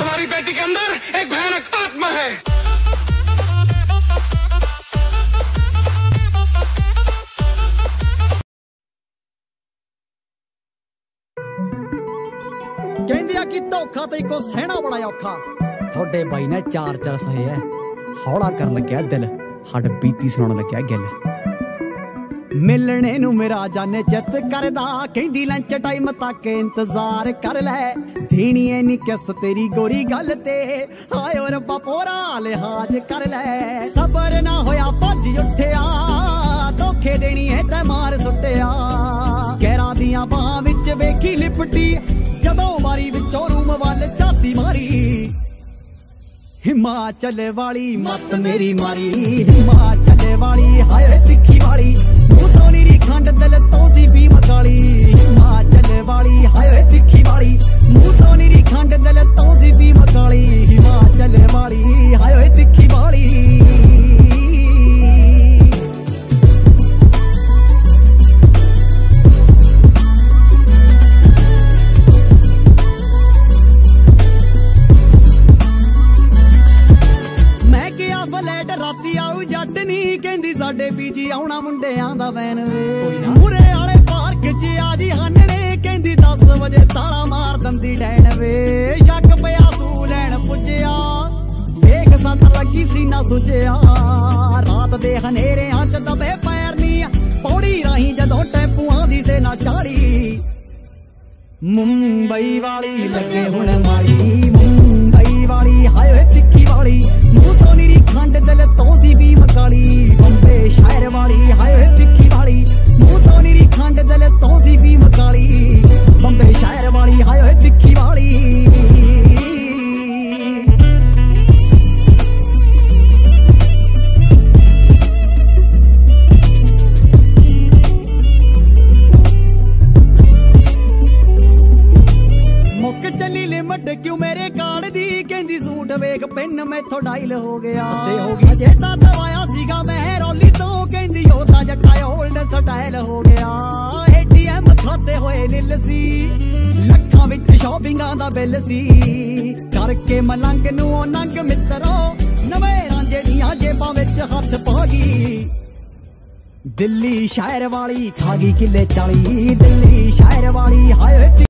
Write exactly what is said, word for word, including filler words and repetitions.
हमारी बेटी के अंदर एक भयानक आत्मा है। कहंदी आ कि धोखा ते को सहना बड़ा औखा। थोड़े बाई ने चार चार सहे है हौला कर लग्या दिल हड बीती सुनाने लग्या गिल। मिलने नू मेरा जाने चित करदा कहंदी लंच टाइम तक इंतजार कर ले देनी है नी किस तेरी गोरी गल ते हाय और बपोरा लिहाज कर ले। सबर ना होया भज उठिया धोखे देनी है ते मार सुटिया। गैरां दियां बाहां विच वेखी लिपटी जदों मारी विचों रूम वल झाती मारी। हिमाचल वाली मत मेरी मारी हिमाचल वाली हाय तिखी वाली मुंह तो नीरी खंड दिल तो सी भी मकाली। हिमाचल वाली हाय तिखी वाली मुंह तो नीरी खंड दिल तो सी भी मकाली। हिमाचल वाली हाय तिखी वाली। राती आऊ जट नी कहंदी साडे पीजी आउणा मुंडियां दा वैन वे। मुरे आले पार्क च आजी हानने कहंदी दस बजे ताला मार दंदी डैन वे। शक पिया सू लैन पुज्जिया देख सट लगी सीना सुज्जिया। रात दे हनेरियां च दबे पैर नी पौड़ी राही जदों टैंपूआं दी सेना चाड़ी। मुंबई वाली लगे हुण माड़ी मुंबई वाली हाय तिखी वाली मुंह तो नीरी खंड दिल तो सी भी मकाली। बंबे शहर वाली हाय तिखी वाली मुंह तो नीरी खंड दिल तो सी भी मकाली। बंबे शहर वाली हाय तिखी वाली। मुक चली लिमट क्यों मेरे कार्ड दी कहंदी सूट वेख पिन मैथों डाइल हो गया हो गया। जे ता दवाया सीगा मैं रौली तो कहंदी होता जट्टा ओल्ड स्टाइल हो गया। एटीएम खाते होए नील सी लखां विच शॉपिंगां दा बिल सी। करके मलंग नू नंग मित्रो नਵੇਂ रांझे दियां जेबां विच हथ पा गई। दिल्ली शहर वाली खा गई किले चाली दिल्ली शहर वाली हाय